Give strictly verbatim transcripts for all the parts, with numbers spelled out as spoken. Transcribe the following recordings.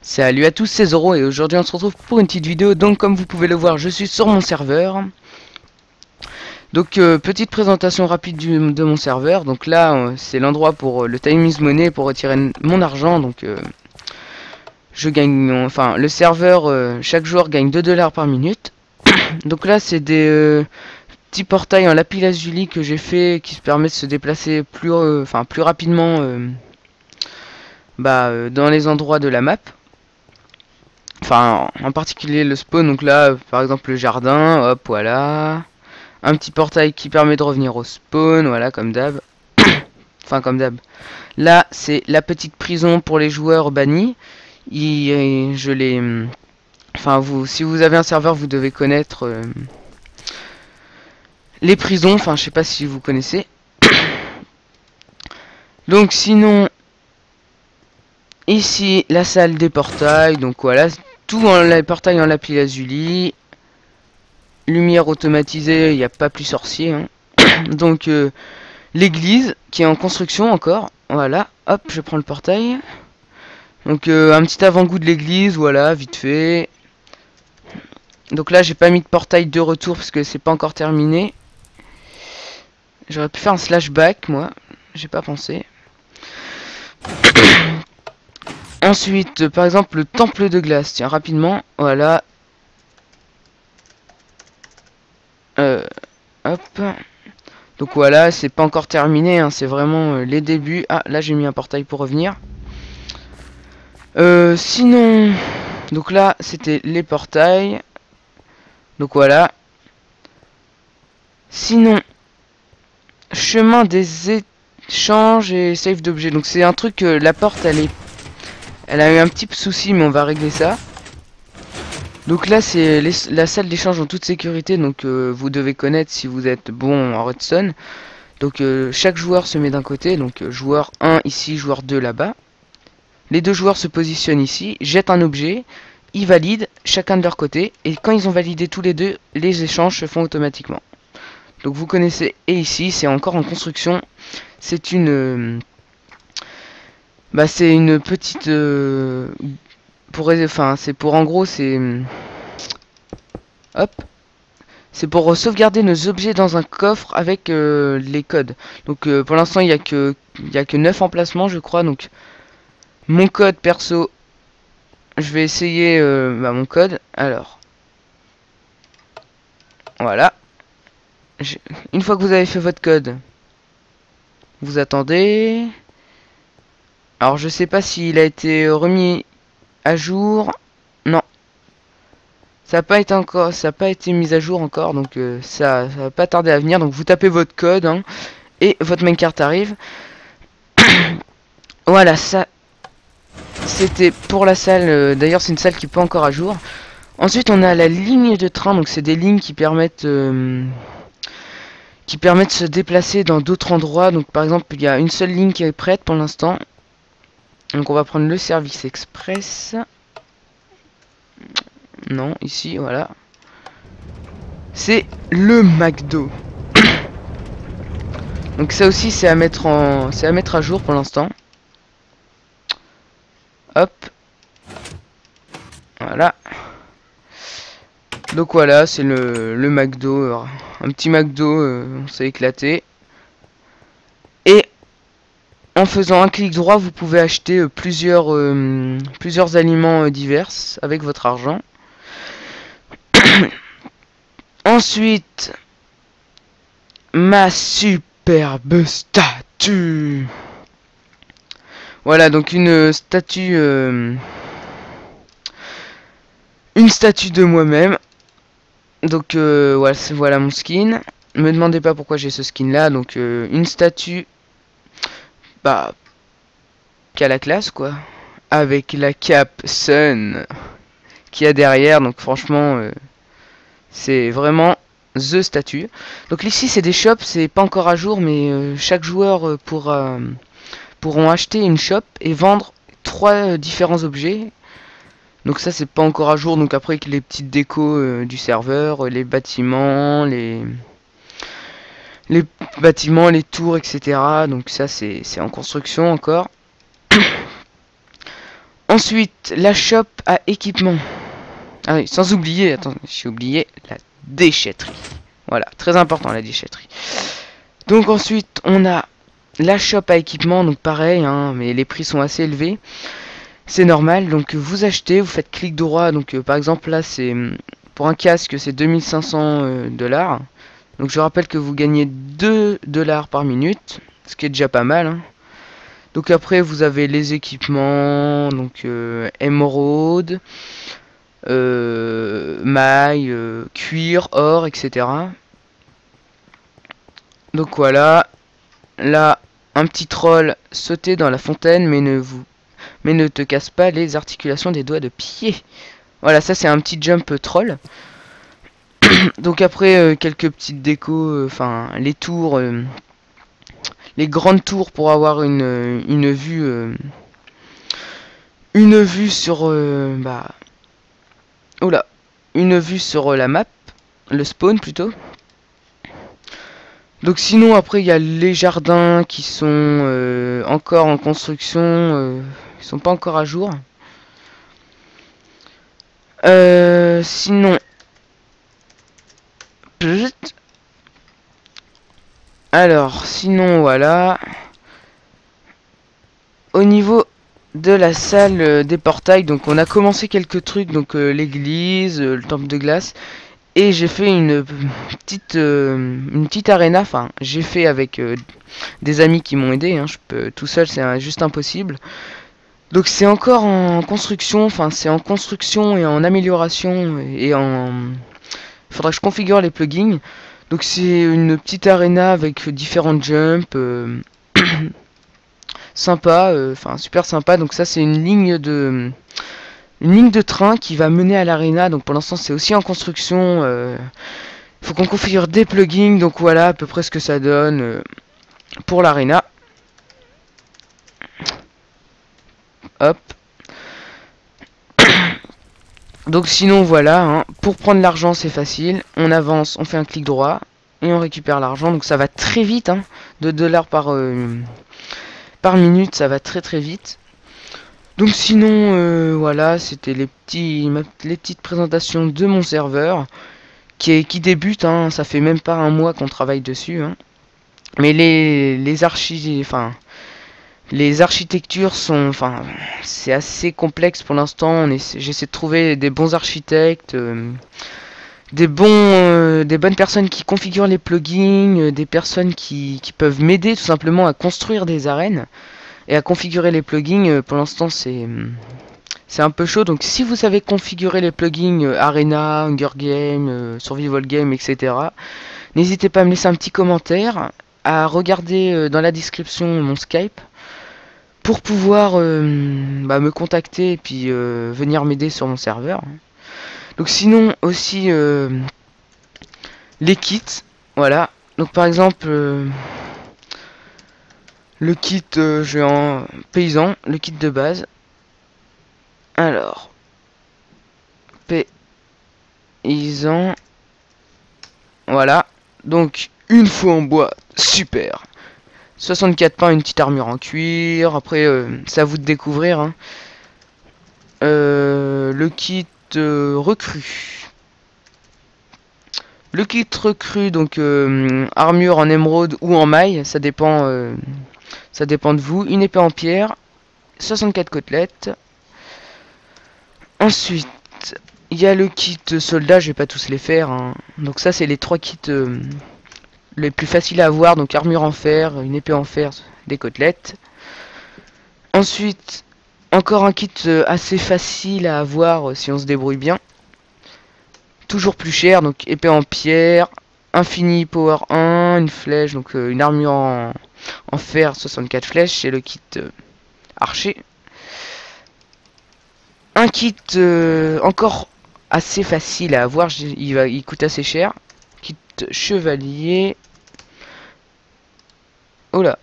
Salut à tous, c'est Zoro et aujourd'hui on se retrouve pour une petite vidéo. Donc comme vous pouvez le voir, je suis sur mon serveur. Donc euh, petite présentation rapide du, de mon serveur. Donc là euh, c'est l'endroit pour euh, le time is money, pour retirer mon argent. Donc euh, je gagne, enfin le serveur, euh, chaque joueur gagne deux dollars par minute. Donc là c'est des euh, petits portails en lapis lazuli que j'ai fait, qui se permettent de se déplacer plus, euh, enfin plus rapidement euh, bah, euh, dans les endroits de la map. Enfin, en particulier le spawn, donc là, par exemple le jardin, hop, voilà. Un petit portail qui permet de revenir au spawn, voilà, comme d'hab. Enfin, comme d'hab. Là, c'est la petite prison pour les joueurs bannis. Il, je l'ai... Enfin, vous, si vous avez un serveur, vous devez connaître euh, les prisons. Enfin, je sais pas si vous connaissez. Donc, sinon, ici, la salle des portails. Donc, voilà, tout en les portails en lapis lazuli. Lumière automatisée, il n'y a pas plus sorcier. Hein. Donc, euh, l'église qui est en construction encore. Voilà, hop, je prends le portail. Donc, euh, un petit avant-goût de l'église, voilà, vite fait. Donc là, j'ai pas mis de portail de retour parce que c'est pas encore terminé. J'aurais pu faire un slash back, moi. J'ai pas pensé. Ensuite, euh, par exemple, le temple de glace. Tiens, rapidement, voilà. Euh, hop. Donc voilà, c'est pas encore terminé, hein, c'est vraiment euh, les débuts. Ah, là j'ai mis un portail pour revenir. Euh, sinon, donc là c'était les portails. Donc voilà. Sinon, chemin des échanges et save d'objets. Donc c'est un truc, euh, la porte elle est, elle a eu un petit souci, mais on va régler ça. Donc là c'est la salle d'échange en toute sécurité, donc euh, vous devez connaître si vous êtes bon en redstone. Donc euh, chaque joueur se met d'un côté, donc euh, joueur un ici, joueur deux là-bas. Les deux joueurs se positionnent ici, jettent un objet, ils valident chacun de leur côté, et quand ils ont validé tous les deux, les échanges se font automatiquement. Donc vous connaissez, et ici c'est encore en construction, c'est une... Euh, bah c'est une petite... Euh, pour, enfin c'est pour en gros c'est... Hop. C'est pour sauvegarder nos objets dans un coffre avec euh, les codes. Donc euh, pour l'instant il n'y a que il y a que neuf emplacements je crois. Donc mon code perso, je vais essayer euh, bah, mon code. Alors voilà. Je... Une fois que vous avez fait votre code, vous attendez. Alors je sais pas s'il a été remis à jour. Non. Ça n'a pas été encore, ça a pas été mis à jour encore, donc euh, ça, ça va pas tarder à venir. Donc vous tapez votre code hein, et votre minecart arrive. Voilà, ça c'était pour la salle. Euh, D'ailleurs, c'est une salle qui n'est pas encore à jour. Ensuite, on a la ligne de train, donc c'est des lignes qui permettent euh, qui permettent de se déplacer dans d'autres endroits. Donc par exemple, il y a une seule ligne qui est prête pour l'instant. Donc on va prendre le service express. Non, ici, voilà. C'est le McDo. Donc ça aussi c'est à mettre en c'est à mettre à jour pour l'instant. Hop. Voilà. Donc voilà, c'est le, le McDo. Un petit McDo, euh, on s'est éclaté. Et en faisant un clic droit, vous pouvez acheter euh, plusieurs, euh, plusieurs aliments euh, divers avec votre argent. Ensuite, ma superbe statue. Voilà, donc une statue... Euh, une statue de moi-même. Donc euh, voilà, voilà mon skin. Ne me demandez pas pourquoi j'ai ce skin là. Donc euh, une statue... Bah... qui a la classe quoi. Avec la cape Sun qui a derrière. Donc franchement... Euh, c'est vraiment... The statue. Donc ici c'est des shops, c'est pas encore à jour, mais euh, chaque joueur euh, pourra, pourront acheter une shop et vendre trois euh, différents objets. Donc ça c'est pas encore à jour, donc après les petites décos euh, du serveur, euh, les bâtiments, les les bâtiments, les tours, et cetera. Donc ça c'est en construction encore. Ensuite, la shop à équipement. Ah oui, sans oublier, attends, j'ai oublié la déchetterie. Voilà, très important la déchetterie. Donc ensuite, on a la shop à équipement, donc pareil, hein, mais les prix sont assez élevés. C'est normal, donc vous achetez, vous faites clic droit, donc euh, par exemple là c'est pour un casque c'est deux mille cinq cents euh, dollars. Donc je rappelle que vous gagnez deux dollars par minute, ce qui est déjà pas mal. Hein. Donc après vous avez les équipements, donc euh, émeraude, euh, maille, euh, cuir, or, et cetera. Donc voilà, là un petit troll sauter dans la fontaine, mais ne vous mais ne te casse pas les articulations des doigts de pied. Voilà, ça c'est un petit jump troll. Donc après euh, quelques petites décos, enfin euh, les tours, euh, les grandes tours pour avoir une une vue, euh, une vue sur, euh, bah, oula, une vue sur euh, la map, le spawn plutôt. Donc sinon après il y a les jardins qui sont euh, encore en construction, euh, ils sont pas encore à jour. Euh, sinon, alors sinon voilà. Au niveau de la salle euh, des portails, donc on a commencé quelques trucs, donc euh, l'église, euh, le temple de glace. Et j'ai fait une petite euh, une petite arena, enfin j'ai fait avec euh, des amis qui m'ont aidé, hein. Je peux tout seul, c'est juste impossible. Donc c'est encore en construction, enfin c'est en construction et en amélioration et en... Il faudra que je configure les plugins. Donc c'est une petite arena avec différentes jumps, euh... sympa, enfin euh, super sympa. Donc ça c'est une ligne de... Une ligne de train qui va mener à l'arena, donc pour l'instant c'est aussi en construction. Il euh, faut qu'on configure des plugins, donc voilà à peu près ce que ça donne euh, pour l'arena. Hop. Donc sinon voilà, hein, pour prendre l'argent c'est facile, on avance, on fait un clic droit et on récupère l'argent, donc ça va très vite, hein, deux dollars par, euh, par minute, ça va très très vite. Donc sinon, euh, voilà, c'était les petits, les petites présentations de mon serveur qui, est, qui débute. Hein, ça fait même pas un mois qu'on travaille dessus. Hein. Mais les, les archi, enfin, les architectures sont, enfin, c'est assez complexe pour l'instant. J'essaie de trouver des bons architectes, euh, des bons, euh, des bonnes personnes qui configurent les plugins, euh, des personnes qui, qui peuvent m'aider tout simplement à construire des arènes. Et à configurer les plugins, pour l'instant c'est c'est un peu chaud. Donc si vous savez configurer les plugins euh, Arena, Hunger Game, euh, Survival Game, et cetera, n'hésitez pas à me laisser un petit commentaire, à regarder euh, dans la description mon Skype pour pouvoir euh, bah, me contacter et puis euh, venir m'aider sur mon serveur. Donc sinon aussi euh, les kits, voilà. Donc par exemple... Euh, le kit euh, géant paysan, le kit de base. Alors, paysan. Voilà. Donc, une fois en bois, super. soixante-quatre pains, une petite armure en cuir. Après, euh, c'est à vous de découvrir. Hein. Euh, le kit euh, recrue. Le kit recrue, donc euh, armure en émeraude ou en maille, ça dépend. Euh, Ça dépend de vous. Une épée en pierre. soixante-quatre côtelettes. Ensuite, il y a le kit soldat. Je vais pas tous les faire. Hein. Donc ça, c'est les trois kits euh, les plus faciles à avoir. Donc armure en fer, une épée en fer, des côtelettes. Ensuite, encore un kit euh, assez facile à avoir euh, si on se débrouille bien. Toujours plus cher. Donc épée en pierre. Infini power un. Une flèche. Donc euh, une armure en... en fer, soixante-quatre flèches, et le kit euh, archer. Un kit euh, encore assez facile à avoir, il, va, il coûte assez cher. Kit chevalier. Oh là.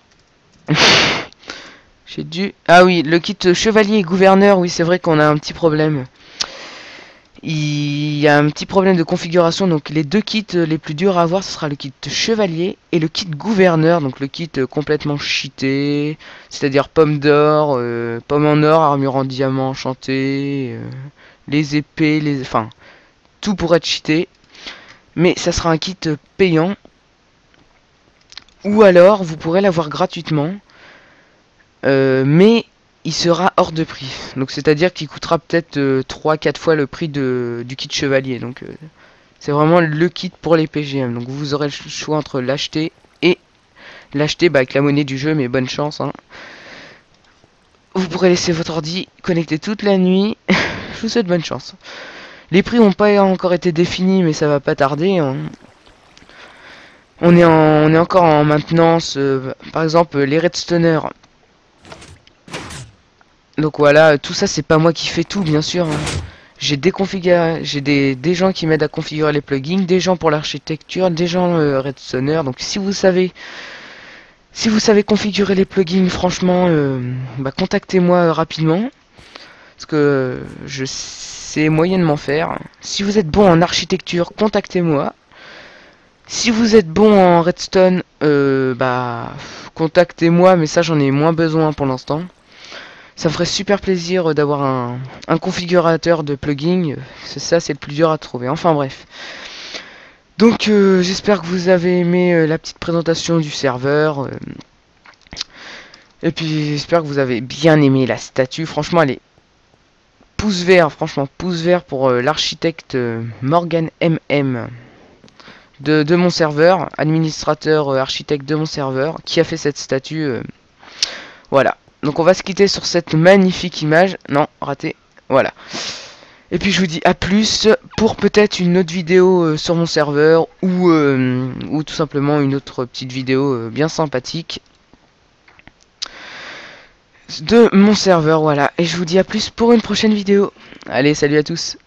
J'ai dû... Ah oui, le kit chevalier et gouverneur, oui c'est vrai qu'on a un petit problème. il y a un petit problème de configuration. Donc les deux kits les plus durs à avoir, ce sera le kit chevalier et le kit gouverneur. Donc le kit complètement cheaté, c'est-à-dire pomme d'or, euh, pomme en or, armure en diamant enchantée, euh, les épées, les, enfin tout pour être cheaté. Mais ça sera un kit payant. Ou alors vous pourrez l'avoir gratuitement. Euh, mais il sera hors de prix. Donc c'est à dire qu'il coûtera peut-être euh, trois quatre fois le prix de, du kit chevalier. Donc euh, c'est vraiment le kit pour les P G M. Donc vous aurez le choix entre l'acheter et l'acheter bah, avec la monnaie du jeu, mais bonne chance. Hein. Vous pourrez laisser votre ordi connecté toute la nuit. Je vous souhaite bonne chance. Les prix n'ont pas encore été définis, mais ça va pas tarder. Hein. On est, en, on est encore en maintenance. Euh, par exemple, les Redstoners. Donc voilà, tout ça, c'est pas moi qui fais tout, bien sûr. Hein. J'ai des configuré, j'ai des, des gens qui m'aident à configurer les plugins, des gens pour l'architecture, des gens euh, Redstoner. Donc si vous savez, si vous savez configurer les plugins, franchement, euh, bah, contactez-moi euh, rapidement, parce que euh, je sais moyennement faire. Si vous êtes bon en architecture, contactez-moi. Si vous êtes bon en Redstone, euh, bah contactez-moi, mais ça j'en ai moins besoin pour l'instant. Ça me ferait super plaisir d'avoir un, un configurateur de plugins. Ça, c'est le plus dur à trouver. Enfin bref. Donc euh, j'espère que vous avez aimé euh, la petite présentation du serveur. Euh, et puis j'espère que vous avez bien aimé la statue. Franchement, elle est pouce vert. Franchement, pouce vert pour euh, l'architecte euh, Morgan M M. De, de mon serveur, administrateur euh, architecte de mon serveur, qui a fait cette statue. Euh, voilà. Donc on va se quitter sur cette magnifique image. Non, raté. Voilà. Et puis je vous dis à plus pour peut-être une autre vidéo euh, sur mon serveur ou, euh, ou tout simplement une autre petite vidéo euh, bien sympathique de mon serveur. Voilà. Et je vous dis à plus pour une prochaine vidéo. Allez, salut à tous.